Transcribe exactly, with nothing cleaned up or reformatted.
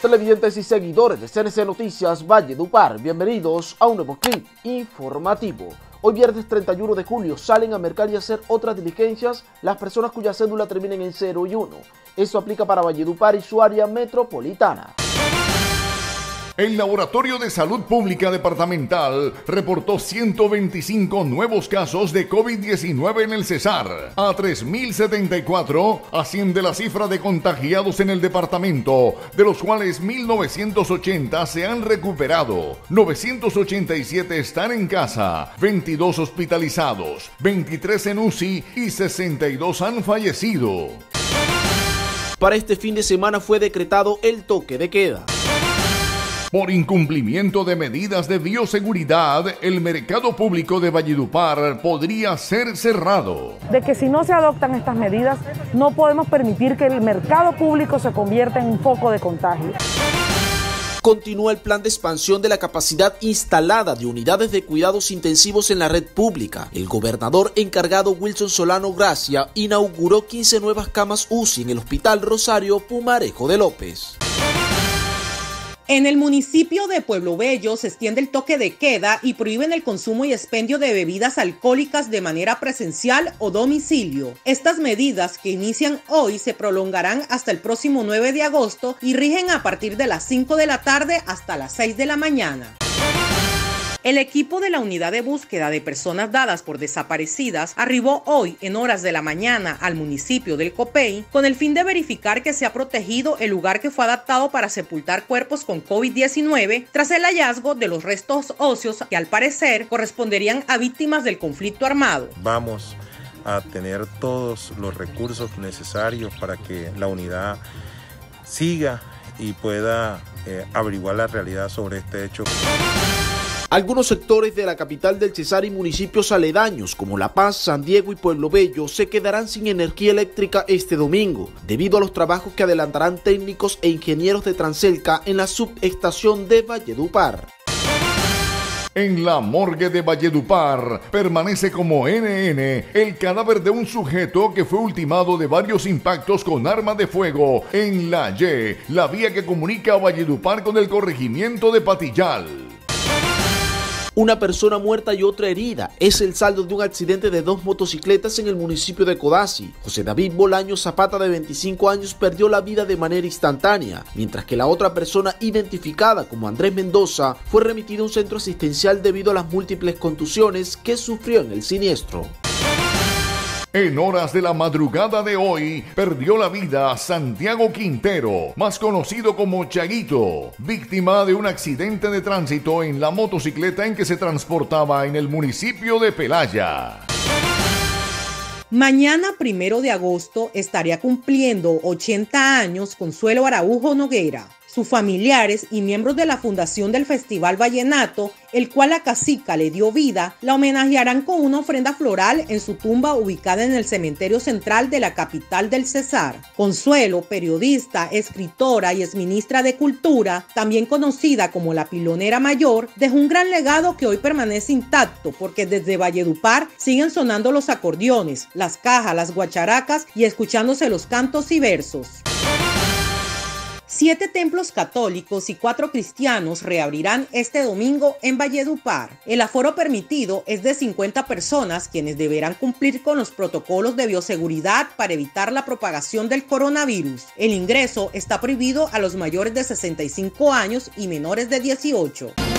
Televidentes y seguidores de C N C Noticias Valledupar, bienvenidos a un nuevo clip informativo. Hoy viernes treinta y uno de julio salen a mercar y hacer otras diligencias las personas cuya cédula terminen en cero y uno. Eso aplica para Valledupar y su área metropolitana. El Laboratorio de Salud Pública Departamental reportó ciento veinticinco nuevos casos de COVID diecinueve en el Cesar. A tres mil setenta y cuatro asciende la cifra de contagiados en el departamento, de los cuales mil novecientos ochenta se han recuperado, novecientos ochenta y siete están en casa, veintidós hospitalizados, veintitrés en U C I y sesenta y dos han fallecido. Para este fin de semana fue decretado el toque de queda. Por incumplimiento de medidas de bioseguridad, el mercado público de Valledupar podría ser cerrado. De que si no se adoptan estas medidas, no podemos permitir que el mercado público se convierta en un foco de contagio. Continúa el plan de expansión de la capacidad instalada de unidades de cuidados intensivos en la red pública. El gobernador encargado Wilson Solano Gracia inauguró quince nuevas camas U C I en el Hospital Rosario Pumarejo de López. En el municipio de Pueblo Bello se extiende el toque de queda y prohíben el consumo y expendio de bebidas alcohólicas de manera presencial o domicilio. Estas medidas, que inician hoy, se prolongarán hasta el próximo nueve de agosto y rigen a partir de las cinco de la tarde hasta las seis de la mañana. El equipo de la Unidad de Búsqueda de Personas Dadas por Desaparecidas arribó hoy en horas de la mañana al municipio del Copey con el fin de verificar que se ha protegido el lugar que fue adaptado para sepultar cuerpos con COVID diecinueve tras el hallazgo de los restos óseos que al parecer corresponderían a víctimas del conflicto armado. Vamos a tener todos los recursos necesarios para que la unidad siga y pueda eh, averiguar la realidad sobre este hecho. Algunos sectores de la capital del Cesar y municipios aledaños como La Paz, San Diego y Pueblo Bello se quedarán sin energía eléctrica este domingo, debido a los trabajos que adelantarán técnicos e ingenieros de Transelca en la subestación de Valledupar. En la morgue de Valledupar permanece como N N el cadáver de un sujeto que fue ultimado de varios impactos con arma de fuego en la Y, la vía que comunica a Valledupar con el corregimiento de Patillal. Una persona muerta y otra herida es el saldo de un accidente de dos motocicletas en el municipio de Codazzi. José David Bolaño Zapata, de veinticinco años, perdió la vida de manera instantánea, mientras que la otra persona, identificada como Andrés Mendoza, fue remitida a un centro asistencial debido a las múltiples contusiones que sufrió en el siniestro. En horas de la madrugada de hoy, perdió la vida Santiago Quintero, más conocido como Chaguito, víctima de un accidente de tránsito en la motocicleta en que se transportaba en el municipio de Pelaya. Mañana, primero de agosto, estaría cumpliendo ochenta años Consuelo Araujo Noguera. Sus familiares y miembros de la fundación del Festival Vallenato, el cual la cacica le dio vida, la homenajearán con una ofrenda floral en su tumba ubicada en el cementerio central de la capital del Cesar. Consuelo, periodista, escritora y exministra de Cultura, también conocida como la Pilonera Mayor, dejó un gran legado que hoy permanece intacto porque desde Valledupar siguen sonando los acordeones, las cajas, las guacharacas y escuchándose los cantos y versos. Siete templos católicos y cuatro cristianos reabrirán este domingo en Valledupar. El aforo permitido es de cincuenta personas, quienes deberán cumplir con los protocolos de bioseguridad para evitar la propagación del coronavirus. El ingreso está prohibido a los mayores de sesenta y cinco años y menores de dieciocho.